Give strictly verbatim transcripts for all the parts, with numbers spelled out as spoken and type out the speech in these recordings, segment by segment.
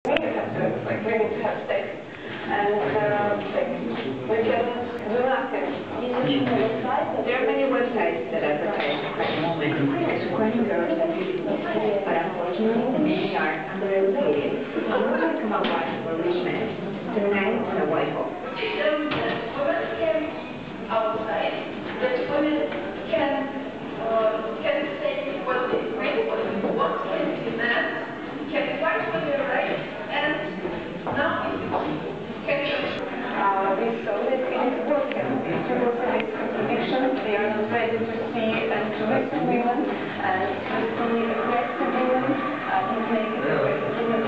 Going to have sex, and uh, we can do nothing. There are many websites that advertise at the moment Ukrainian girls that really need sex, but unfortunately many are undereducated. I'm going to come up with a rich man, the man on a white horse. Women can outside, that women can uh, can say what they think, what they want, can demand, can fight for their rights, and now if you can Uh, we saw that it is working. People say it's contradiction. They are not ready to see and to listen women and to see aggressive women and to make it aggressive women.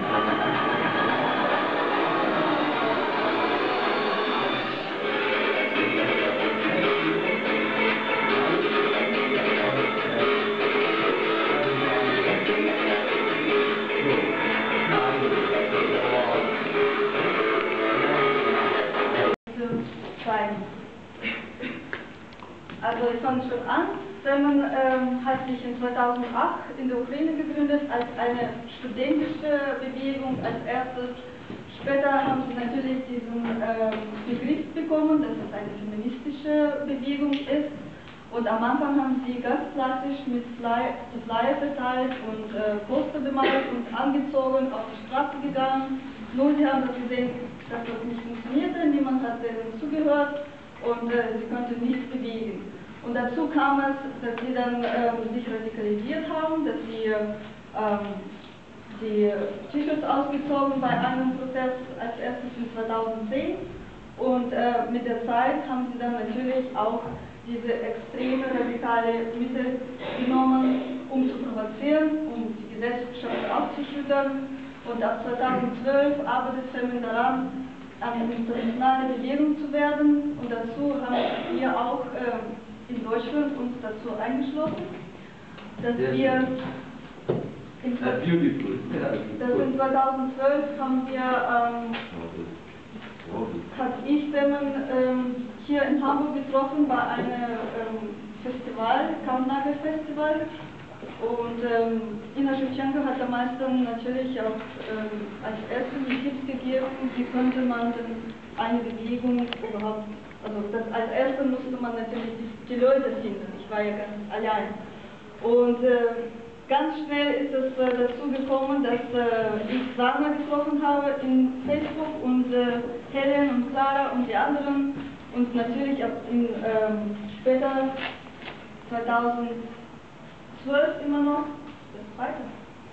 Also es fängt schon an, Femen ähm, hat sich in zweitausendacht in der Ukraine gegründet als eine studentische Bewegung als erstes. Später haben sie natürlich diesen ähm, Begriff bekommen, dass es eine feministische Bewegung ist. Und am Anfang haben sie ganz klassisch mit Flyer, Flyer verteilt und äh, Poster bemalt und angezogen, auf die Straße gegangen. Nun sie haben das gesehen, dass das nicht funktionierte, niemand hat denen zugehört und äh, sie konnten nichts bewegen. Und dazu kam es, dass sie dann ähm, sich radikalisiert haben, dass sie ähm, die T-Shirts ausgezogen bei einem Protest als erstes in zweitausendzehn und äh, mit der Zeit haben sie dann natürlich auch diese extreme radikale Mittel genommen, um zu provozieren, um die Gesellschaft aufzuschüttern. Und ab zweitausendzwölf arbeitet Femen daran, eine internationale Bewegung zu werden. Und dazu haben wir auch äh, in Deutschland uns dazu eingeschlossen, dass wir in, dass in zweitausendzwölf haben wir, ähm, hat ich Femen ähm, hier in Hamburg getroffen bei einem ähm, Festival, Kammnagel Festival. Und ähm, Ina Schewtschenko hat damals dann natürlich auch ähm, als erste die Tipps gegeben, wie könnte man denn eine Bewegung überhaupt, also das, als erstes musste man natürlich die, die Leute finden, ich war ja ganz allein. Und äh, ganz schnell ist es äh, dazu gekommen, dass äh, ich Sana getroffen habe in Facebook und äh, Helen und Clara und die anderen und natürlich ab in, ähm, später zweitausendzwölf immer noch, das weiter.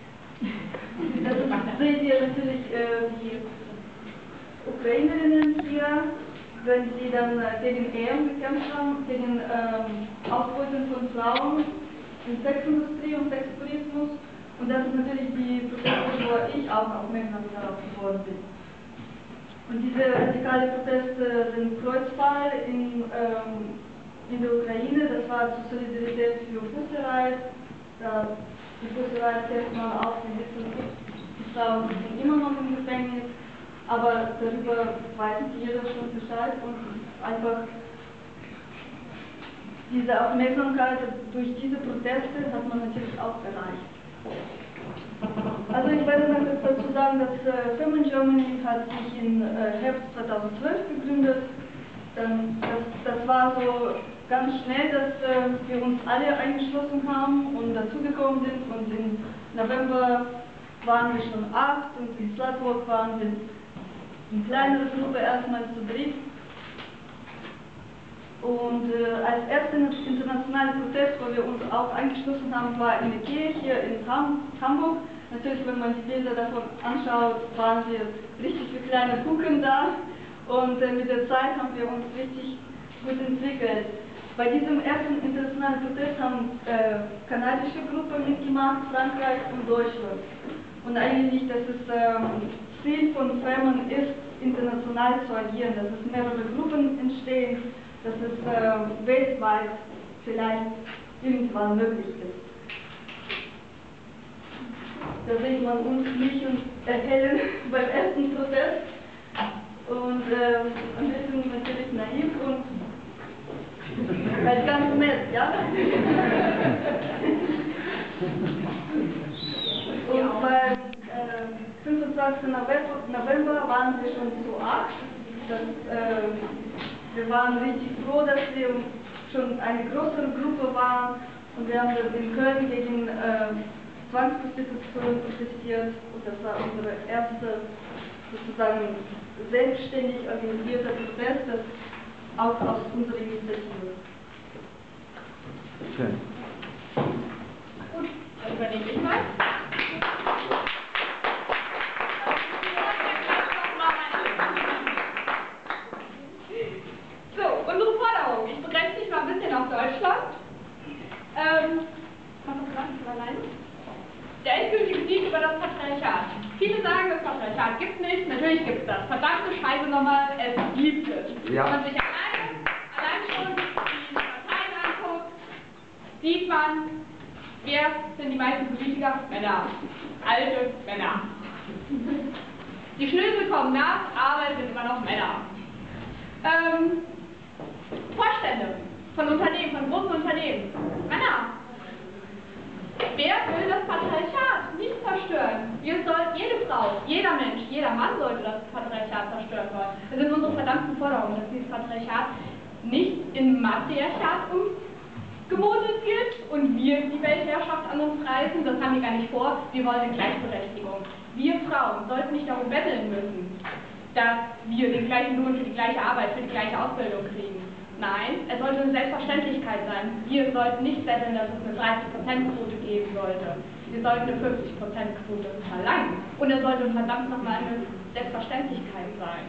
Das ist, seht ihr natürlich äh, die Ukrainerinnen hier, wenn sie dann äh, gegen Ehen gekämpft haben, gegen ähm, Ausbeutung von Frauen in Sexindustrie und Sextourismus. Und das ist natürlich die Proteste, wo ich auch aufmerksam darauf geworden bin. Und diese radikalen Proteste sind Kreuzfall in, ähm, in der Ukraine, das war zur Solidarität für Fusserei. Da, die Fusserei kennt man auch, die sitzen, die Frauen sitzen immer noch im Gefängnis, aber darüber weiß nicht jeder schon Bescheid und einfach diese Aufmerksamkeit durch diese Proteste hat man natürlich auch erreicht. Also ich werde noch dazu sagen, dass äh, Femen Germany hat sich im äh, Herbst zweitausendzwölf gegründet. Dann, das, das war so ganz schnell, dass äh, wir uns alle eingeschlossen haben und dazugekommen sind. Und im November waren wir schon acht und in Slutwalk waren wir in kleinere Gruppe erstmal zu dritt. Und äh, als erster internationaler Protest, wo wir uns auch eingeschlossen haben, war in der Kirche in Ham Hamburg. Natürlich, wenn man die Bilder davon anschaut, waren wir richtig wie kleine Kuchen da. Und äh, mit der Zeit haben wir uns richtig gut entwickelt. Bei diesem ersten internationalen Protest haben äh, kanadische Gruppen mitgemacht, Frankreich und Deutschland. Und eigentlich, das ist ähm, Ziel von Femen ist, international zu agieren, dass es mehrere Gruppen entstehen, dass es äh, weltweit vielleicht irgendwann möglich ist. Da sieht man uns, mich und äh, Helen beim ersten Protest und äh, ein bisschen natürlich naiv und halt ganz nett, ja? Und beim äh, fünfundzwanzigsten November waren wir schon zu acht. Das, äh, wir waren richtig froh, dass wir schon eine größere Gruppe waren und wir haben in Köln gegen äh, Zwangsprostitution protestiert und das war unsere erste sozusagen selbstständig organisierter Protest, das auch aus unserer Initiative. Schön. Gut, dann übernehme ich mal. So, unsere Forderung. Ich begrenze mich mal ein bisschen auf Deutschland. Ähm, mach das gerade nicht alleine. Der endgültige Sieg über das Patriarchat. Viele sagen, das Patriarchat gibt es nicht. Natürlich gibt es das. Verdammte Scheiße nochmal, es gibt es. Ja. Wenn man sich allein, allein schon die Parteien anguckt, sieht man, wer sind die meisten Politiker? Männer. Alte Männer. Die Schnösel kommen nach, aber es sind immer noch Männer. Ähm, Vorstände von Unternehmen, von großen Unternehmen. Männer. Wer will das Patriarchat nicht zerstören? Wir sollen, jede Frau, jeder Mensch, jeder Mann sollte das Patriarchat zerstören wollen. Das sind unsere verdammten Forderungen, dass dieses Patriarchat nicht in Matriarchat umgemodelt wird und wir die Weltherrschaft an uns reißen. Das haben wir gar nicht vor. Wir wollen eine Gleichberechtigung. Wir Frauen sollten nicht darum betteln müssen, dass wir den gleichen Lohn für die gleiche Arbeit, für die gleiche Ausbildung kriegen. Nein, es sollte eine Selbstverständlichkeit sein. Wir sollten nicht betteln, dass es eine dreißig Prozent Quote geben sollte. Wir sollten eine fünfzig Prozent Quote verlangen. Und es sollte verdammt nochmal eine Selbstverständlichkeit sein.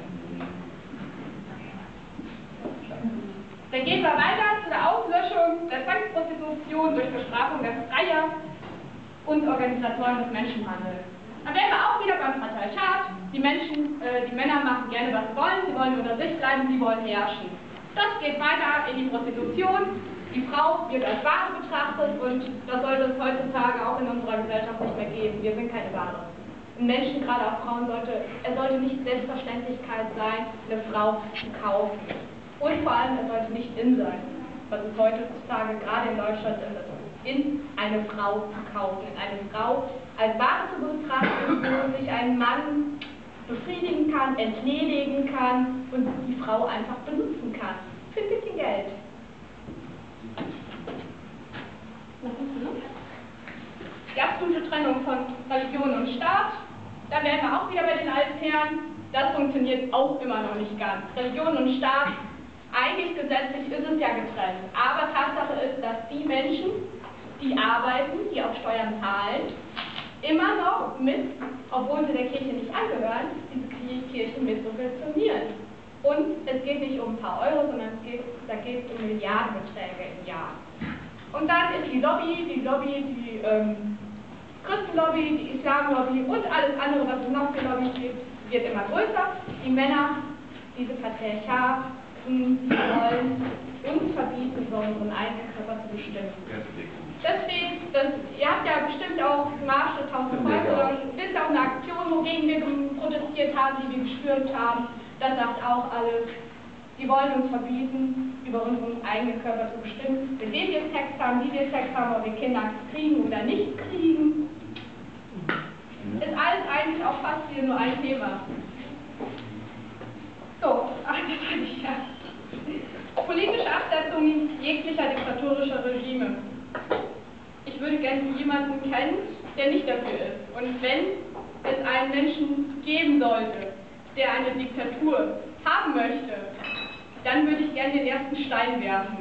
Dann gehen wir weiter zu der Auslöschung der Zwangsprostitution durch Bestrafung der Freier und Organisatoren des Menschenhandels. Dann wären wir auch wieder beim Patriarchat. Die Menschen, äh, die Männer machen gerne, was sie wollen. Sie wollen unter sich bleiben, sie wollen herrschen. Das geht weiter in die Prostitution. Die Frau wird als Ware betrachtet und das sollte es heutzutage auch in unserer Gesellschaft nicht mehr geben. Wir sind keine Ware. Ein Menschen, gerade auch Frauen, sollte, es sollte nicht Selbstverständlichkeit sein, eine Frau zu kaufen. Und vor allem, es sollte nicht in sein, was es heutzutage gerade in Deutschland ist, in eine Frau zu kaufen, in eine Frau als Ware zu betrachten, wo sich ein Mann befriedigen kann, entledigen kann und die Frau einfach benutzen kann. Für ein bisschen Geld. Die absolute Trennung von Religion und Staat. Da wären wir auch wieder bei den alten Herren. Das funktioniert auch immer noch nicht ganz. Religion und Staat, eigentlich gesetzlich ist es ja getrennt. Aber Tatsache ist, dass die Menschen, die arbeiten, die auch Steuern zahlen, immer noch mit, obwohl sie der Kirche nicht angehören, diese Kirchen mit subventionieren. Und es geht nicht um ein paar Euro, sondern es geht, da geht es um Milliardenbeträge im Jahr. Und dann ist die Lobby, die Lobby, die ähm, Christenlobby, die Islamlobby und alles andere, was es noch für Lobbys gibt, wird immer größer. Die Männer, diese Patriarchaten, die wollen uns verbieten, über unseren eigenen Körper zu bestimmen. Deswegen, das, ihr habt ja bestimmt auch Marsch der tausend Kreuze oder wisst auch eine Aktion, wogegen wir protestiert haben, die wir gespürt haben. Das sagt auch alles. Die wollen uns verbieten, über unseren eigenen Körper zu bestimmen, mit wem wir Sex haben, wie wir Sex haben, ob wir Kinder kriegen oder nicht kriegen. Ist alles eigentlich auch fast hier nur ein Thema. So, ach, das bin ich ja. Politische Absetzung jeglicher diktatorischer Regime. Ich würde gerne jemanden kennen, der nicht dafür ist. Und wenn es einen Menschen geben sollte, der eine Diktatur haben möchte, dann würde ich gerne den ersten Stein werfen.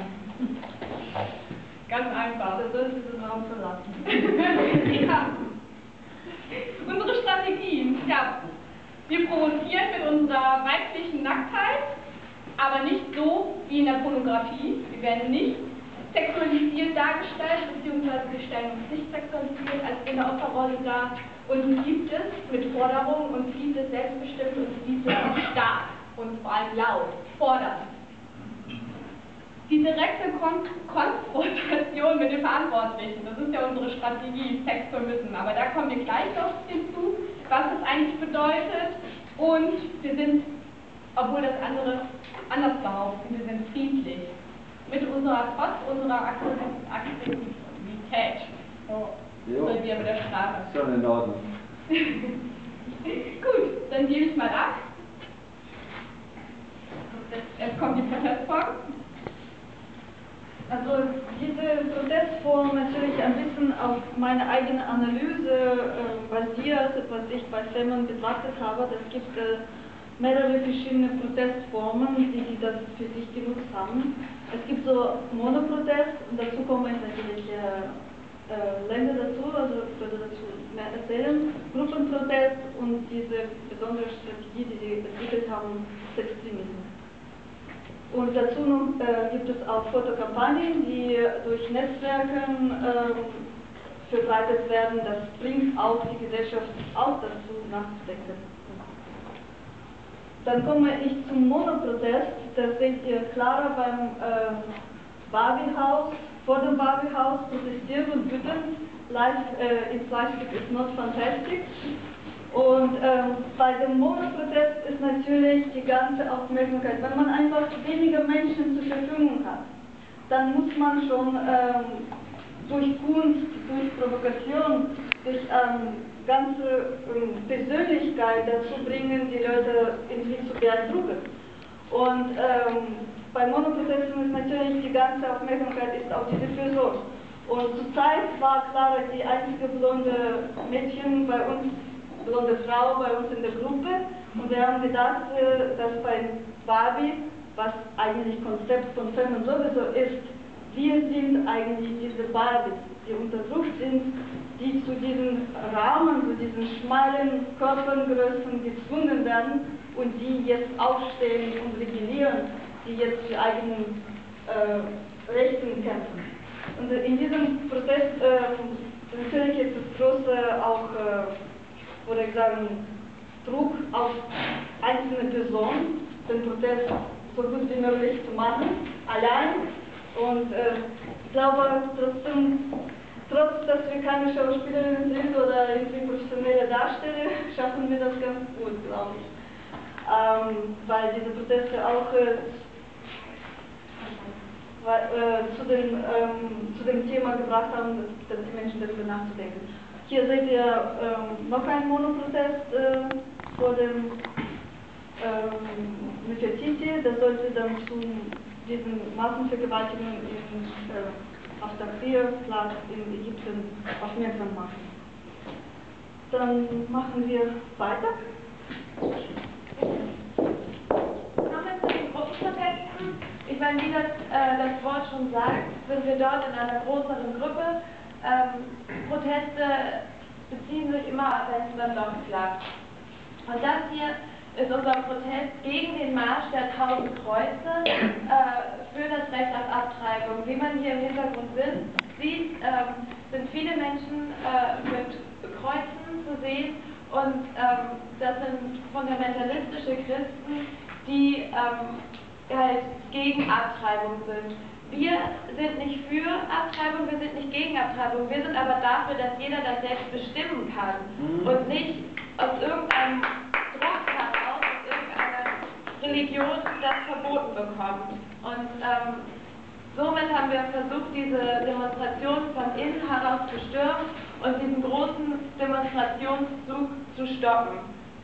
Ganz einfach. Da sollst du den Raum verlassen. Ja. Unsere Strategien. Ja. Wir provozieren mit unserer weiblichen Nacktheit, aber nicht so wie in der Pornografie. Wir werden nicht sexualisiert dargestellt, beziehungsweise wir stellen uns nicht sexualisiert als in der Opferrolle dar. Und gibt es mit Forderungen und gibt es selbstbestimmt und gibt es auch stark und vor allem laut, fordernd. Die direkte Kon Konfrontation mit den Verantwortlichen, das ist ja unsere Strategie, Sex vermissen. Aber da kommen wir gleich noch hinzu, was es eigentlich bedeutet. Und wir sind, obwohl das andere anders behaupten, wir sind friedlich. Mit unserer, trotz unserer Aggressivität. So, so wie mit der Sprache. Schon in Ordnung. Gut, dann gebe ich mal ab. Jetzt kommt die Protestform. Also diese Protestform natürlich ein bisschen auf meine eigene Analyse äh, basiert, was ich bei Femen betrachtet habe. Es gibt äh, mehrere verschiedene Protestformen, die sie das für sich genutzt haben. Es gibt so Monoprotest und dazu kommen natürlich äh, äh, Länder dazu, also ich würde dazu mehr erzählen. Gruppenprotest und diese besondere Strategie, die sie entwickelt haben, Extremismus. Und dazu noch, äh, gibt es auch Fotokampagnen, die durch Netzwerken äh, verbreitet werden. Das bringt auch die Gesellschaft auch dazu, nachzudenken. Dann komme ich zum Monoprotest. Das seht ihr klarer beim äh, Barbie-Haus. Vor dem Barbie-Haus protestieren und bitten. Life äh, in Plastic is not fantastic. Und ähm, bei dem Monoprotest ist natürlich die ganze Aufmerksamkeit. Wenn man einfach weniger Menschen zur Verfügung hat, dann muss man schon ähm, durch Kunst, durch Provokation, durch ähm, ganze ähm, Persönlichkeit dazu bringen, die Leute irgendwie zu beeindrucken. Und ähm, bei Monoprotesten ist natürlich die ganze Aufmerksamkeit ist auf diese Person. Und zurzeit war Clara die einzige blonde Mädchen bei uns, blonde Frau bei uns in der Gruppe, und wir haben gedacht, dass bei Barbie, was eigentlich Konzept von Femen sowieso ist, wir sind eigentlich diese Barbies, die unter Druck sind, die zu diesen Rahmen, zu diesen schmalen Körpergrößen gezwungen werden und die jetzt aufstehen und rebellieren, die jetzt für eigene äh, Rechten kämpfen. Und in diesem Prozess äh, natürlich ist das große auch äh, würde ich sagen, Druck auf einzelne Personen, den Protest so gut wie möglich zu machen, allein. Und äh, ich glaube trotzdem, trotz dass wir keine Schauspielerinnen sind oder irgendwie professionelle Darsteller, schaffen wir das ganz gut, glaube ich. Ähm, weil diese Proteste auch äh, weil, äh, zu, dem, ähm, zu dem Thema gebracht haben, dass, dass die Menschen darüber nachzudenken. Hier seht ihr ähm, noch einen Monoprotest äh, vor dem ähm, Nefertiti. Das sollte dann zu diesen Massenvergewaltigungen in, äh, auf Tahrir-Platz in Ägypten aufmerksam machen. Dann machen wir weiter. Kommen wir zu den Gruppenprotesten. Ich meine, wie das, äh, das Wort schon sagt, sind wir dort in einer größeren Gruppe. Ähm, Proteste beziehen sich immer auf ein Block klappt. Und das hier ist unser Protest gegen den Marsch der tausend Kreuze äh, für das Recht auf Abtreibung. Wie man hier im Hintergrund sieht, ähm, sind viele Menschen äh, mit Kreuzen zu sehen, und ähm, das sind fundamentalistische Christen, die ähm, halt gegen Abtreibung sind. Wir sind nicht für Abtreibung, wir sind nicht gegen Abtreibung, wir sind aber dafür, dass jeder das selbst bestimmen kann und nicht aus irgendeinem Druck heraus, aus irgendeiner Religion das verboten bekommt. Und ähm, somit haben wir versucht, diese Demonstration von innen heraus zu stürmen und diesen großen Demonstrationszug zu stoppen.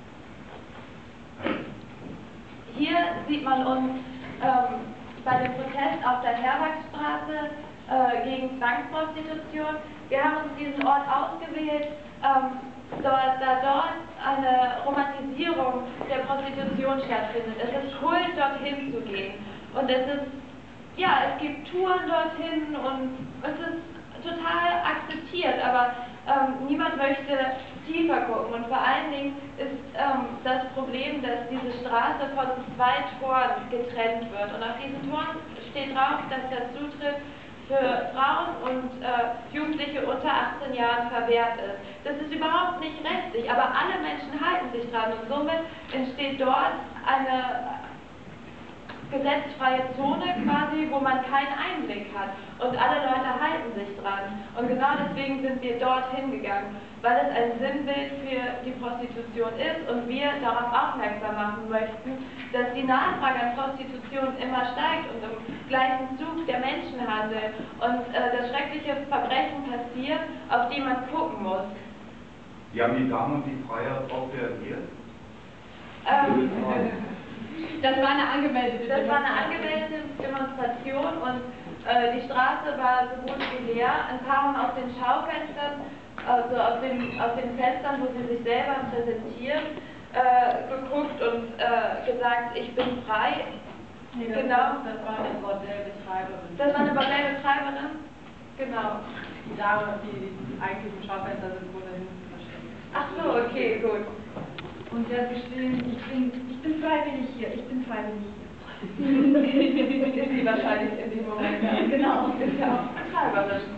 Hier sieht man uns ähm, bei dem Protest auf der Herwachstraße äh, gegen Zwangsprostitution. Wir haben uns diesen Ort ausgewählt, ähm, dort, da dort eine Romantisierung der Prostitution stattfindet. Es ist Kult, dorthin zu gehen. Und es ist, ja, es gibt Touren dorthin und es ist total akzeptiert, aber ähm, niemand möchte tiefer gucken. Und vor allen Dingen ist ähm, das Problem, dass diese Straße von zwei Toren getrennt wird. Und auf diesen Toren steht drauf, dass der Zutritt für Frauen und äh, Jugendliche unter achtzehn Jahren verwehrt ist. Das ist überhaupt nicht rechtlich, aber alle Menschen halten sich dran, und somit entsteht dort eine gesetzfreie Zone quasi, wo man keinen Einblick hat, und alle Leute halten sich dran. Und genau deswegen sind wir dorthin gegangen, weil es ein Sinnbild für die Prostitution ist und wir darauf aufmerksam machen möchten, dass die Nachfrage an Prostitution immer steigt und im gleichen Zug der Menschenhandel und äh, das schreckliche Verbrechen passiert, auf die man gucken muss. Wie haben die Damen und die Freier darauf reagiert? Ähm, Das war eine angemeldete das war eine angemeldete Demonstration und äh, die Straße war so gut wie leer. Ein paar haben auf den Schaufenstern, also auf den, auf den Fenstern, wo sie sich selber präsentieren, äh, geguckt und äh, gesagt, ich bin frei. Nee, das, Genau. das war eine Bordellbetreiberin. Das war eine Bordellbetreiberin? Genau. Die Dame, die eigentlich im Schaufenster sind, wurde hinten versteckt. Ach so, okay, gut. Und sie hat geschrieben, ich bin, ich bin freiwillig hier, ich bin freiwillig hier. Ist sie wahrscheinlich in dem Moment. Ja. Genau. Ist ja auch Betreiberin.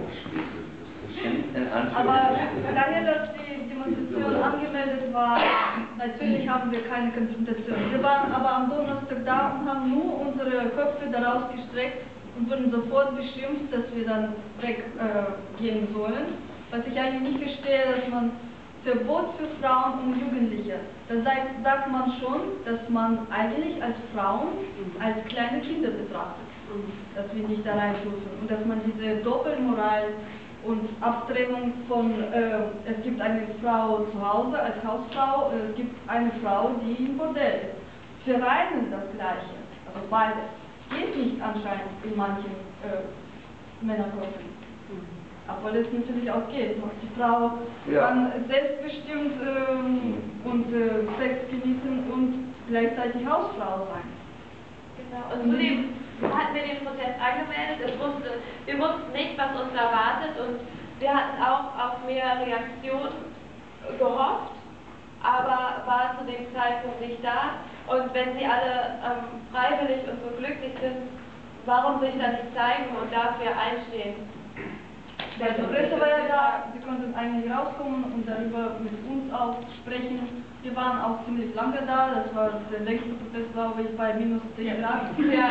Aber daher, dass die Demonstration angemeldet war, natürlich haben wir keine Konfrontation. Wir waren aber am Donnerstag da und haben nur unsere Köpfe daraus gestreckt und wurden sofort beschimpft, dass wir dann weggehen äh, sollen. Was ich eigentlich nicht verstehe, dass man Verbot für Frauen und Jugendliche. Da sagt, sagt man schon, dass man eigentlich als Frauen als kleine Kinder betrachtet, dass wir nicht da rein dürfen und dass man diese Doppelmoral und Abtrennung von, äh, es gibt eine Frau zu Hause als Hausfrau, es gibt eine Frau, die im Bordell ist. Für Reisen das Gleiche, also beides. Geht nicht anscheinend in manchen äh, Männerköpfen. Obwohl es natürlich auch geht. Die Frau Ja. kann selbstbestimmt ähm, und äh, Sex genießen und gleichzeitig Hausfrau sein. Genau. Und zudem hatten wir den Protest angemeldet. Es wusste, wir wussten nicht, was uns erwartet und wir hatten auch auf mehr Reaktionen gehofft, aber war zu dem Zeitpunkt nicht da. Und wenn sie alle ähm, freiwillig und so glücklich sind, warum sich dann nicht zeigen und dafür einstehen? Ja, die Presse war ja da, sie konnten eigentlich rauskommen und darüber mit uns auch sprechen. Wir waren auch ziemlich lange da, das war der längste Protest, glaube ich, bei minus zehn Grad. Ja.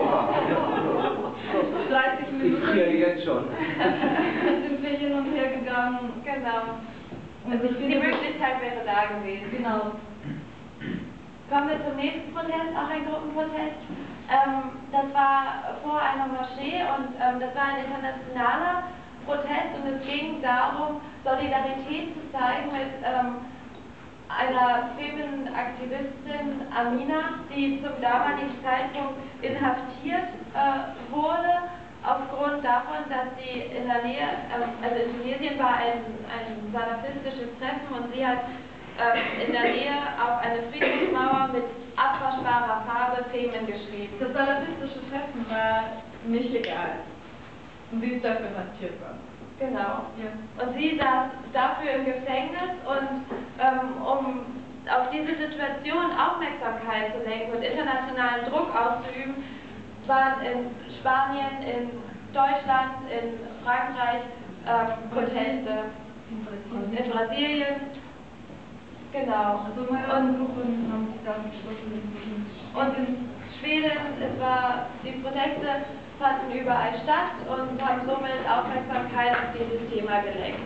dreißig Minuten. Ich friere jetzt schon. sind wir hin und her gegangen. Genau. Und Also ich die finde, Möglichkeit wäre da gewesen. genau. Kommen wir zum nächsten Protest, auch ein Gruppenprotest. Ähm, das war vor einer Moschee und ähm, das war ein internationaler Protest und es ging darum, Solidarität zu zeigen mit ähm, einer Feminaktivistin Amina, die zum damaligen Zeitpunkt inhaftiert äh, wurde, aufgrund davon, dass sie in der Nähe, äh, also in Tunesien war ein, ein salafistisches Treffen und sie hat äh, in der Nähe auf eine Friedensmauer mit abwaschbarer Farbe Femen geschrieben. Das salafistische Treffen war nicht legal. Und sie ist dafür inhaftiert worden. Genau. Ja. Und sie saß dafür im Gefängnis und ähm, um auf diese Situation Aufmerksamkeit zu lenken und internationalen Druck auszuüben, waren in Spanien, in Deutschland, in Frankreich ähm, Proteste, in Brasilien. Genau. Also mehrere Gruppen haben sich da geschlossen. Und in Schweden, es war, die Proteste fanden überall statt und haben somit Aufmerksamkeit auf dieses Thema gelenkt.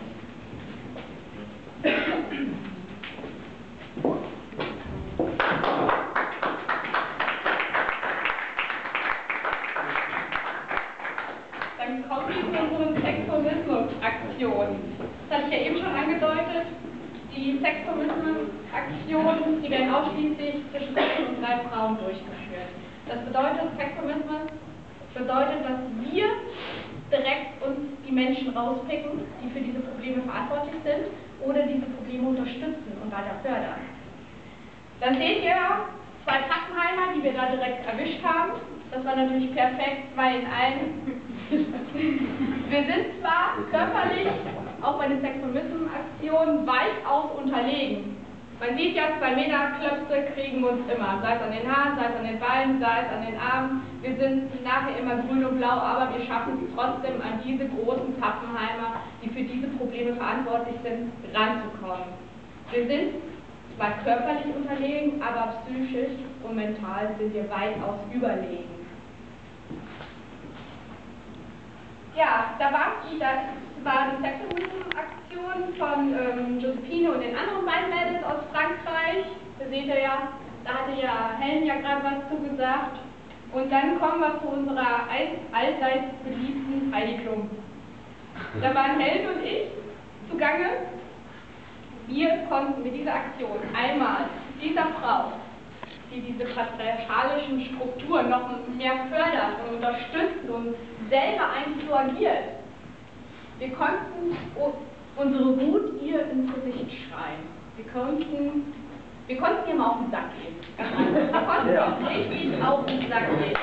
Dann kommen wir zu unseren Sextomismus-Aktionen. Das hatte ich ja eben schon angedeutet. Die Sextomismus-Aktionen, die werden ausschließlich zwischen zwei und drei Frauen durchgeführt. Das bedeutet, Sextomismus bedeutet, dass wir direkt uns die Menschen rauspicken, die für diese Probleme verantwortlich sind oder diese Probleme unterstützen und weiter fördern. Dann seht ihr zwei Pappenheimer, die wir da direkt erwischt haben. Das war natürlich perfekt, zwei in einem. Wir sind zwar körperlich auch bei den Sextomismus-Aktionen weitaus unterlegen. Man sieht ja, zwei Männerklöpse kriegen uns immer, sei es an den Haaren, sei es an den Beinen, sei es an den Armen. Wir sind nachher immer grün und blau, aber wir schaffen es trotzdem, an diese großen Pappenheimer, die für diese Probleme verantwortlich sind, ranzukommen. Wir sind zwar körperlich unterlegen, aber psychisch und mental sind wir weitaus überlegen. Ja, da war die, das war die Sextomismus-Aktion von ähm, Josephine und den anderen beiden Mädels aus Frankreich. Da seht ihr ja, da hatte ja Helen ja gerade was zugesagt. Und dann kommen wir zu unserer all, allseits beliebten Heidi Klum. Da waren Helen und ich zugange Wir konnten mit dieser Aktion einmal dieser Frau, die diese patriarchalischen Strukturen noch mehr fördert und unterstützt und selber eigentlich so agiert, wir konnten unsere Wut ihr ins Gesicht schreien. Wir konnten, wir konnten ihr mal auf den Sack gehen. Wir konnten ja. ihr richtig auf den Sack gehen.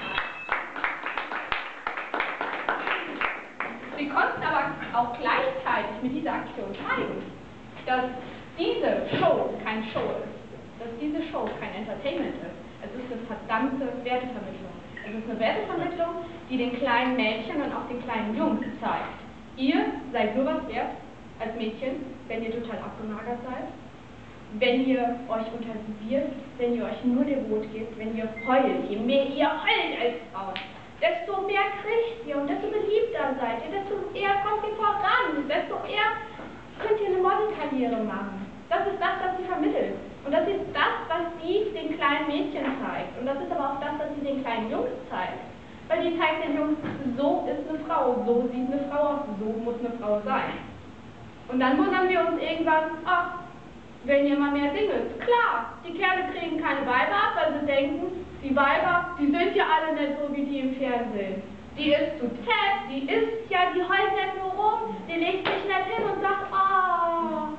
Wir konnten aber auch gleichzeitig mit dieser Aktion zeigen, dass diese Show keine Show ist. Dass diese Show kein Entertainment ist. Es ist eine verdammte Wertevermittlung. Es ist eine Wertevermittlung, die den kleinen Mädchen und auch den kleinen Jungs zeigt. Ihr seid nur was wert als Mädchen, wenn ihr total abgemagert seid, wenn ihr euch unter sie wirft, wenn ihr euch nur devot gebt, wenn ihr heult. Je mehr ihr heult als Frauen, desto mehr kriegt ihr und desto beliebter seid ihr, desto eher kommt ihr voran, desto eher könnt ihr eine Modelkarriere machen. Das ist das, was sie vermittelt. Und das ist das, was sie den kleinen Mädchen zeigt. Und das ist aber auch das, was sie den kleinen Jungs zeigt. Weil die zeigt den Jungs, so ist eine Frau, so sieht eine Frau aus, so muss eine Frau sein. Und dann wundern wir uns irgendwann, ach, wenn ihr mal mehr Singles. Klar, die Kerle kriegen keine Weiber ab, weil sie denken, die Weiber, die sind ja alle nicht so wie die im Fernsehen. Die ist zu fett, die isst ja, die heult nicht nur rum, die legt sich nicht hin und sagt, ah.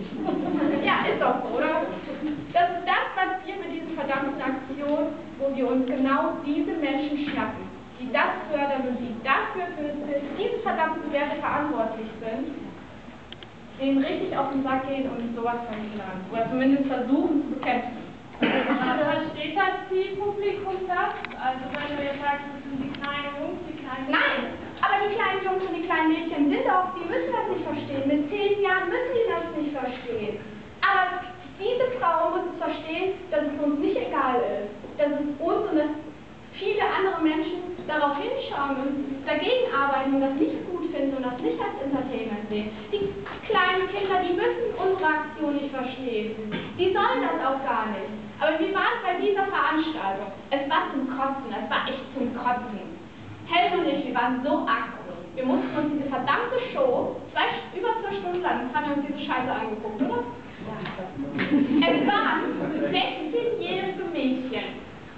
Ja, ist doch so, oder? Das ist das, was wir mit diesen verdammten Aktionen, wo wir uns genau diese Menschen schnappen, die das fördern und die dafür für diese verdammten Werte verantwortlich sind, denen richtig auf den Sack gehen und sowas verhindern. Oder zumindest versuchen zu bekämpfen. Also versteht das Zielpublikum das? Also wenn du jetzt sagst, das sind die kleinen Jungs, die kleinen Mädchen. Nein, aber die kleinen Jungs und die kleinen Mädchen sind auch, die müssen das nicht verstehen. Mit zehn Jahren müssen die das nicht verstehen. Aber diese Frau muss es verstehen, dass es uns nicht egal ist. Dass es uns und dass viele andere Menschen darauf hinschauen und dagegen arbeiten und das nicht gut finden und das nicht als Entertainment sehen. Die kleinen Kinder, die müssen unsere Aktion nicht verstehen. Die sollen das auch gar nicht. Aber wir waren bei dieser Veranstaltung. Es war zum Kotzen, es war echt zum Kotzen. Helen und ich, wir waren so aggro. Wir mussten uns diese verdammte Show, zwei, über zwei Stunden lang, haben wir uns diese Scheiße angeguckt, oder? Ja. Es waren sechzehnjährige Mädchen,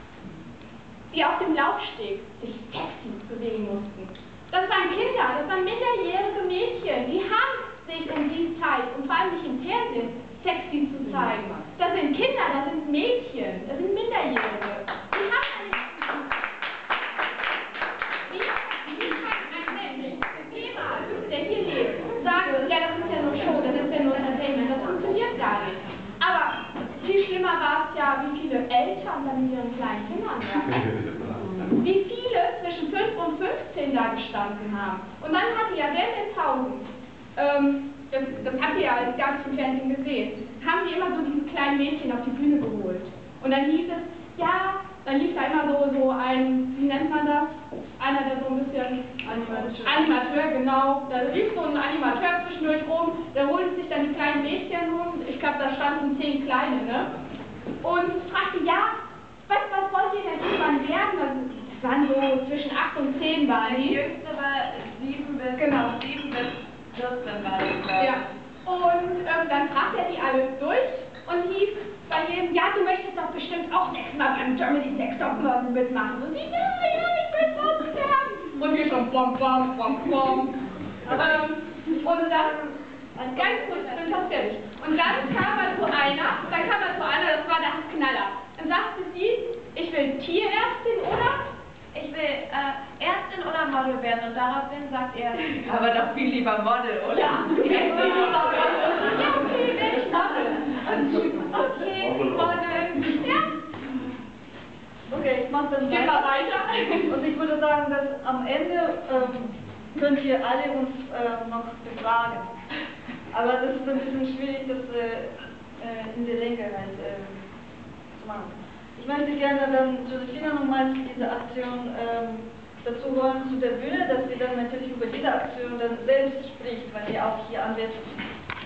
die auf dem Laufsteg sich sexy bewegen mussten. Das waren Kinder, das waren minderjährige Mädchen, die haben sich um die Zeit, und vor allem nicht im Fernsehen, sexy zu zeigen. Das sind Kinder, das sind Mädchen, das sind Minderjährige. Die haben da nichts zu tun. Wie, wie kann ein Mensch, jemand, der hier lebt, sagen, ja, das ist ja nur Show, das ist ja nur Entertainment, das funktioniert gar nicht. Aber viel schlimmer war es ja, wie viele Eltern dann mit ihren kleinen Kindern waren. Wie viele zwischen fünf und fünfzehn da gestanden haben. Und dann hat die ja während der Pausen, ähm, das, das habt ihr ja gar nicht im Fernsehen gesehen, haben die immer so diese kleinen Mädchen auf die Bühne geholt. Und dann hieß es, ja, dann lief da immer so, so ein, wie nennt man das? Einer, der so ein bisschen... Animateur. Animateur, genau. Da lief so ein Animateur zwischendurch rum, der holte sich dann die kleinen Mädchen rum. Ich glaube, da standen zehn kleine, ne? Und fragte, ja, was, was wollt ihr denn irgendwann werden? Das waren so zwischen acht und zehn waren die. Die jüngste war sieben bis Genau. sieben bis vierzehn war das. Ja. Und ähm, dann fragte er die alle durch und hieß bei jedem, ja, du möchtest doch bestimmt auch nächstes Mal beim Germany Next Top Model mitmachen. Und sie, ja, ja, ich will so gern. Und wir schon, bom, bom, bom, bom. ähm, und dann, ganz kurz, ich bin fast fertig. Und dann kam er zu einer, dann kam er zu einer, das war der Knaller. Dann sagte sie, ich will Tierärztin oder? Ich will äh, Ärztin oder Model werden und daraufhin sagt er, aber doch viel lieber Model, oder? Ja, ich will Model. Ja, okay, werde ich Model. Okay, Model. Ja. Okay, ich mache dann Gehen wir weiter. Und ich würde sagen, dass am Ende ähm, könnt ihr alle uns äh, noch befragen. Aber das ist ein bisschen schwierig, das äh, in der Länge halt äh, zu machen. Ich möchte gerne dann Josephina nochmals diese Aktion ähm, dazu holen zu der Bühne, dass sie dann natürlich über diese Aktion dann selbst spricht, weil sie auch hier anwesend ist.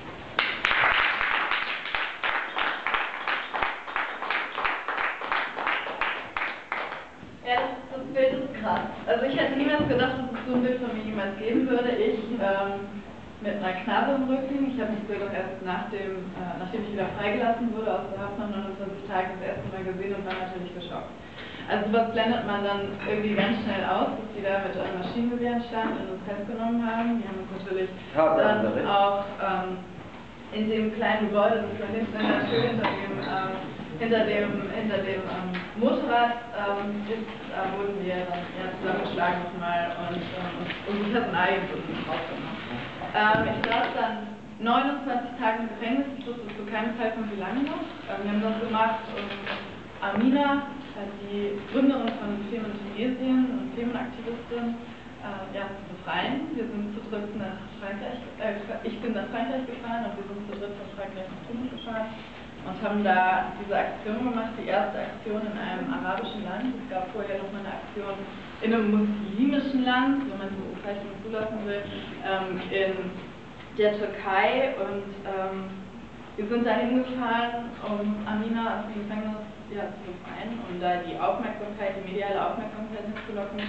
Ja, das, das Bild ist krass. Also ich hätte niemals gedacht, dass es so ein Bild von mir jemals geben würde. Ich ähm, mit einer Knarre im Rücken. Ich habe mich sogar erst nach dem, äh, nachdem ich wieder freigelassen wurde aus der Haft nach neunundzwanzig Tagen das erste Mal gesehen und war natürlich geschockt. Also sowas blendet man dann irgendwie ganz schnell aus, dass die da mit einem Maschinengewehr standen und uns festgenommen haben. Die haben uns natürlich dann auch ähm, in dem kleinen Gebäude, das war hinten in der Tür hinter dem, ähm, hinter dem, hinter dem ähm, Motorrad ähm, ist, äh, wurden wir dann ja, zusammengeschlagen nochmal und ähm, unsere Personalien wurden rausgenommen. Ähm, ich saß dann neunundzwanzig Tage im Gefängnis, ich wusste zu keinem Zeitpunkt wie lange noch. Ähm, wir haben das gemacht und Amina, die Gründerin von Femen Tunesien und Femenaktivistin, äh, ja, zu befreien. Wir sind zu dritt nach Frankreich, äh, ich bin nach Frankreich gefahren und wir sind zu dritt von Frankreich nach Tunis gefahren und haben da diese Aktion gemacht, die erste Aktion in einem arabischen Land. Es gab vorher noch mal eine Aktion in einem muslimischen Land, wenn man diese Bezeichnung zulassen will, ähm, in der Türkei und ähm, wir sind da hingefahren, um Amina aus dem Gefängnis ja, zu befreien und da die Aufmerksamkeit, die mediale Aufmerksamkeit hinzulocken.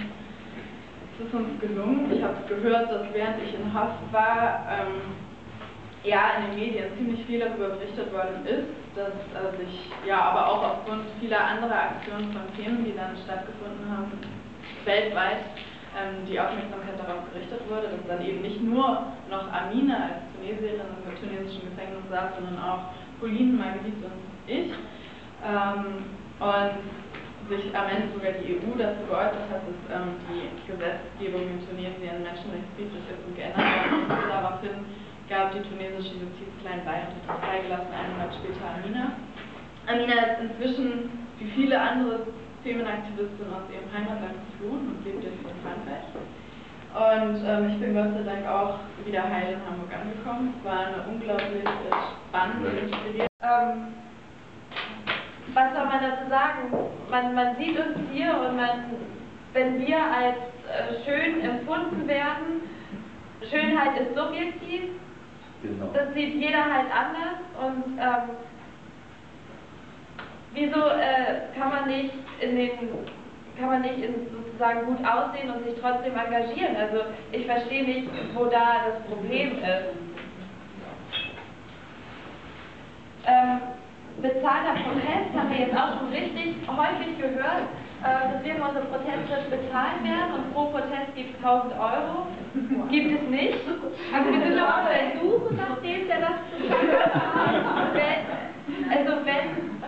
Es ist uns gelungen. Ich habe gehört, dass während ich in Haft war, ähm, ja, in den Medien ziemlich viel darüber berichtet worden ist, dass äh, sich, ja, aber auch aufgrund vieler anderer Aktionen von Themen, die dann stattgefunden haben, weltweit ähm, die Aufmerksamkeit darauf gerichtet wurde, dass dann eben nicht nur noch Amina als Tunesierin im tunesischen Gefängnis saß, sondern auch Pauline, Marguerite und ich. Ähm, und sich am Ende sogar die E U dazu geäußert hat, dass ähm, die Gesetzgebung in Tunesien menschenrechtswidrig ist und geändert worden ist. Daraufhin gab die tunesische Justiz klein bei und hat das freigelassen, einen Monat später Amina. Amina ist inzwischen, wie viele andere Femenaktivistinnen aus ihrem Heimatland geflohen und lebt jetzt in Frankreich. Und ähm, ich bin Gott sei Dank auch wieder heil in Hamburg angekommen. Es war eine unglaublich spannende und inspirierende. Ähm, was soll man dazu sagen? Man, man sieht uns hier und man, wenn wir als äh, schön empfunden werden, Schönheit ist subjektiv, genau. Das sieht jeder halt anders und ähm, wieso äh, kann man nicht in den kann man nicht in sozusagen gut aussehen und sich trotzdem engagieren? Also ich verstehe nicht, wo da das Problem ist. Ähm, bezahlter Protest haben wir jetzt auch schon richtig häufig gehört, äh, dass wir für unsere Proteste bezahlt werden und pro Protest gibt es tausend Euro. Gibt es nicht. Also wir sind noch auf der Suche nach dem, der das bezahlt. wenn, Also wenn...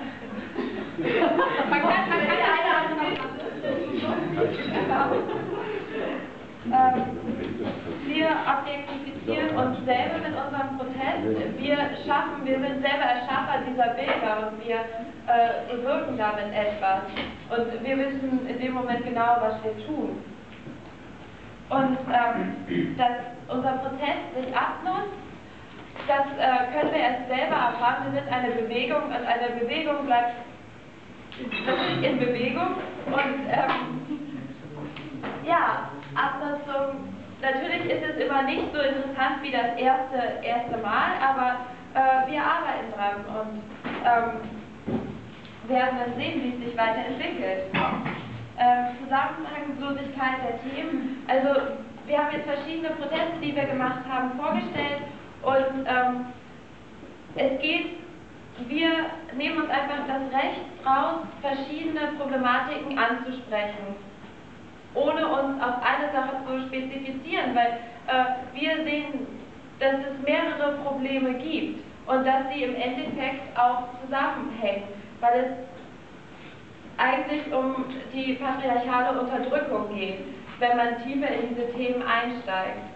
Man kann keine eine andere ähm, wir objektifizieren uns selber mit unserem Protest. Wir schaffen, wir sind selber Erschaffer dieser Bilder und wir äh, bewirken damit etwas. Und wir wissen in dem Moment genau, was wir tun. Und ähm, dass unser Protest sich abnutzt, das äh, können wir erst selber erfahren. Wir sind eine Bewegung und eine Bewegung bleibt natürlich in Bewegung. Und ähm, ja, Abnutzung, natürlich ist es immer nicht so interessant wie das erste, erste Mal, aber äh, wir arbeiten dran und ähm, werden dann sehen, wie es sich weiterentwickelt. Äh, Zusammenhangslosigkeit der Themen, also wir haben jetzt verschiedene Proteste, die wir gemacht haben, vorgestellt und ähm, es geht, wir nehmen uns einfach das Recht raus, verschiedene Problematiken anzusprechen, ohne uns auf eine Sache zu spezifizieren, weil äh, wir sehen, dass es mehrere Probleme gibt und dass sie im Endeffekt auch zusammenhängen, weil es eigentlich um die patriarchale Unterdrückung geht, wenn man tiefer in diese Themen einsteigt.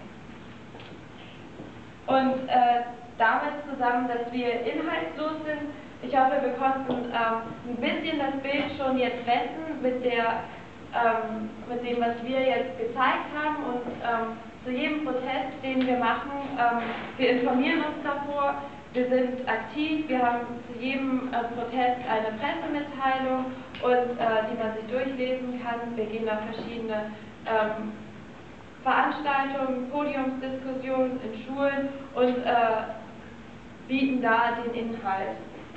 Und äh, damit zusammen, dass wir inhaltslos sind, ich hoffe, wir konnten ähm, ein bisschen das Bild schon jetzt retten mit der Ähm, mit dem, was wir jetzt gezeigt haben und ähm, zu jedem Protest, den wir machen, ähm, wir informieren uns davor, wir sind aktiv, wir haben zu jedem äh, Protest eine Pressemitteilung, und, äh, die man sich durchlesen kann. Wir gehen auf verschiedene ähm, Veranstaltungen, Podiumsdiskussionen in Schulen und äh, bieten da den Inhalt.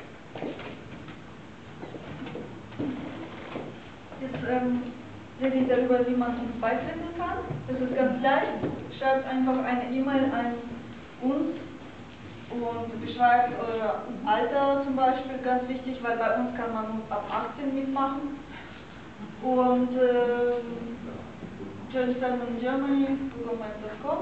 Jetzt ähm, rede ich darüber, wie man uns beitreten kann. Das ist ganz leicht. Schreibt einfach eine E-Mail an uns und beschreibt euer Alter zum Beispiel, ganz wichtig, weil bei uns kann man nur ab achtzehn mitmachen. Und äh, Join Family Germany, google punkt com.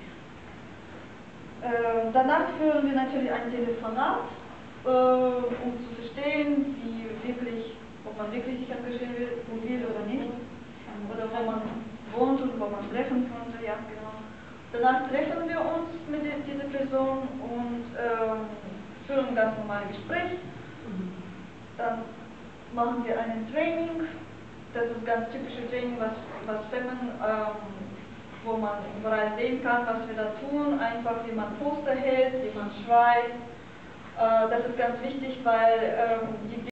Äh, danach führen wir natürlich ein Telefonat, äh, um zu verstehen, wie wirklich, ob man wirklich sich engagieren will, will oder nicht, oder wo man wohnt und wo man treffen könnte, ja genau. Danach treffen wir uns mit dieser Person und äh, führen ein ganz normales Gespräch. Dann machen wir ein Training, das ist ganz typisches Training, was, was Femmen, ähm, wo man überall sehen kann, was wir da tun, einfach wie man Poster hält, wie man schreibt. Äh, das ist ganz wichtig, weil ähm, die